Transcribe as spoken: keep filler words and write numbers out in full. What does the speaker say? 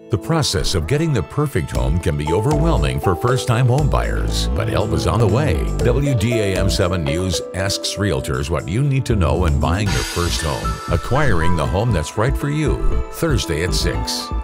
The process of getting the perfect home can be overwhelming for first-time home buyers, but help is on the way. W D A M seven News asks realtors what you need to know when buying your first home. Acquiring the home that's right for you. Thursday at six.